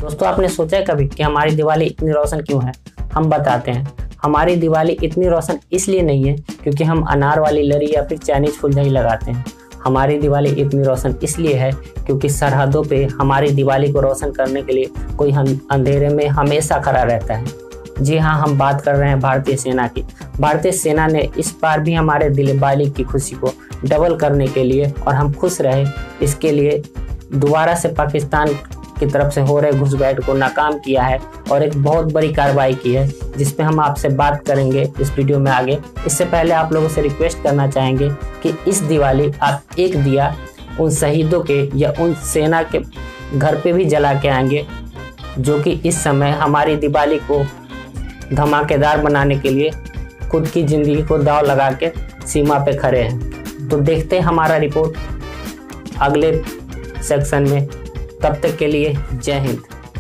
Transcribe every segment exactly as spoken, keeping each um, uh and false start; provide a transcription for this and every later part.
दोस्तों, आपने सोचा है कभी कि हमारी दिवाली इतनी रोशन क्यों है? हम बताते हैं। हमारी दिवाली इतनी रोशन इसलिए नहीं है क्योंकि हम अनार वाली लरी या फिर चाइनीज फुलझड़ी लगाते हैं। हमारी दिवाली इतनी रोशन इसलिए है क्योंकि सरहदों पे हमारी दिवाली को रोशन करने के लिए कोई हम अंधेरे में हमेशा खड़ा रहता है। जी हाँ, हम बात कर रहे हैं भारतीय सेना की। भारतीय सेना ने इस बार भी हमारे दिवाली की खुशी को डबल करने के लिए और हम खुश रहे इसके लिए दोबारा से पाकिस्तान की तरफ से हो रहे घुसपैठ को नाकाम किया है और एक बहुत बड़ी कार्रवाई की है, जिसपे हम आपसे बात करेंगे इस वीडियो में आगे। इससे पहले आप लोगों से रिक्वेस्ट करना चाहेंगे कि इस दिवाली आप एक दिया उन शहीदों के या उन सेना के घर पे भी जला के आएंगे जो कि इस समय हमारी दिवाली को धमाकेदार बनाने के लिए खुद की ज़िंदगी को दांव लगा के सीमा पे खड़े हैं। तो देखते हैं हमारा रिपोर्ट अगले सेक्शन में। तब तक के लिए जय हिंद।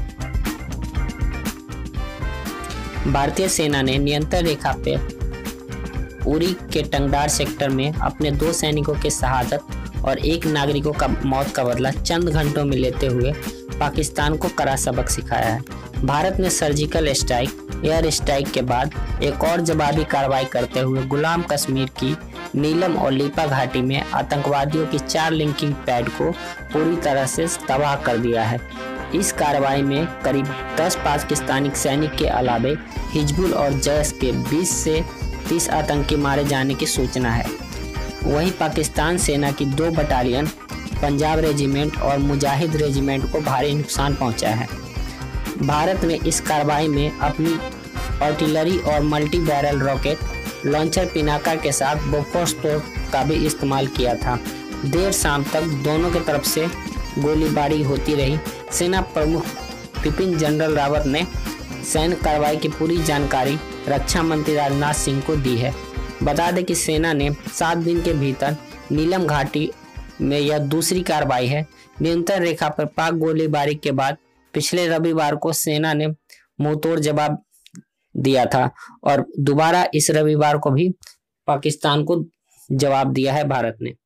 भारतीय सेना ने नियंत्रण रेखा पे उरी के टंगडार सेक्टर में अपने दो सैनिकों के शहादत और एक नागरिकों का मौत का बदला चंद घंटों में लेते हुए पाकिस्तान को कड़ा सबक सिखाया है। भारत ने सर्जिकल स्ट्राइक एयर स्ट्राइक के बाद एक और जवाबी कार्रवाई करते हुए गुलाम कश्मीर की नीलम और लीपा घाटी में आतंकवादियों की चार लिंकिंग पैड को पूरी तरह से तबाह कर दिया है। इस कार्रवाई में करीब दस पाकिस्तानी सैनिक के अलावे हिजबुल और जैश के बीस से तीस आतंकी मारे जाने की सूचना है। वहीं पाकिस्तान सेना की दो बटालियन पंजाब रेजिमेंट और मुजाहिद रेजिमेंट को भारी नुकसान पहुंचा है। भारत ने इस कार्रवाई में अपनी आर्टिलरी और multi barrel rocket launcher Pinaka के साथ बोफोर्स तोप का भी इस्तेमाल किया था। देर शाम तक दोनों की तरफ से गोलीबारी होती रही। सेना प्रमुख बिपिन जनरल रावत ने सैन्य कार्रवाई की पूरी जानकारी रक्षा मंत्री राजनाथ सिंह को दी है। बता दें कि सेना ने सात दिन के भीतर नीलम घाटी में यह दूसरी कार्रवाई है। नियंत्रण रेखा पर पाक गोलीबारी के बाद पिछले रविवार को सेना ने मुंहतोड़ जवाब दिया था और दोबारा इस रविवार को भी पाकिस्तान को जवाब दिया है भारत ने।